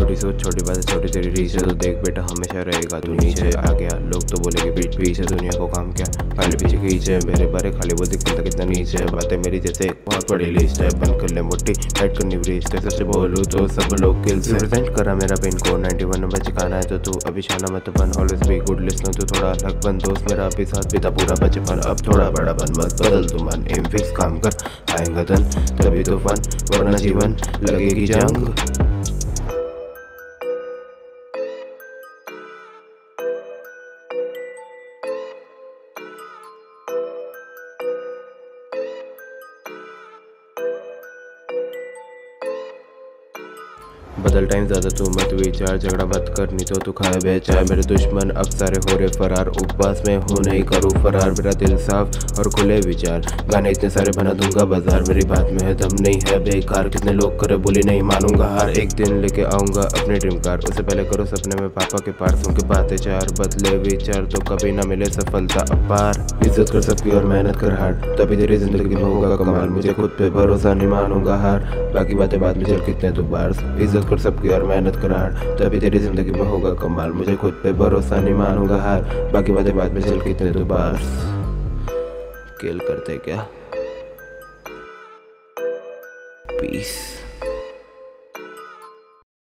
छोटी सोच छोटी बात छोटी तेरी रीच है, तो देख बेटा हमेशा रहेगा तू नीचे आ गया। लोग तो बोलेंगे पीठ पीछे, दुनिया को काम क्या खाली पीछे खींचे, मेरे बारे खाली वो दिखता कितना नीचे है। बातें मेरी जैसे एक बहुत बड़ी लिस्ट है, बंद कर ले मोटी टाइट करनी ब्रीच, तेरे से बोलूँ तो सब लोग किल से प्रेजेंट करा मेरा पिन को 91 नंबर चिकाना है, तो तू अभी शाना मत बन, ऑलवेज बी गुड लिस्टनर, तू थोड़ा अलग बन। दोस्त मेरा अभी साथ बीता पूरा बचपन, अब थोड़ा बड़ा बन, मत बदल तू मन, एम फिक्स काम कर आएगा धन, तभी तो फन, वरना जीवन लगेगी जंग। बदल टाइम ज़्यादा तू मत विचार, झगड़ा मत कर नहीं तो तू खाए बेचार। मेरे दुश्मन अब सारे हो रहे फरार, उपवास में हूँ नहीं करूँ फरार। मेरा दिल साफ और खुले विचार, गाने इतने सारे बना दूंगा बाजार। मेरी बात में है दम नहीं है बेकार, कितने लोग करे बोली नहीं मानूंगा हार। एक दिन लेके आऊँगा अपने ड्रीम कार, उससे पहले करो सपने में पापा के पार। सुन के बातें चार बदले विचार, तो कभी ना मिले सफलता अपार। इज्जत कर सबकी और मेहनत कर हार्ड, तभी तेरी जिंदगी में होगा कमाल। मुझे खुद पे भरोसा नहीं मानूंगा हार, बाकी बातें बाद में चल कितने तू बार। इज्जत कर सबकी और मेहनत कर हार्ड, तभी तेरी जिंदगी में होगा कमाल। मुझे खुद पे भरोसा नहीं मानूंगा हार, बाकी बातें बाद में चल कितने तू बार। किल करते क्या पीस।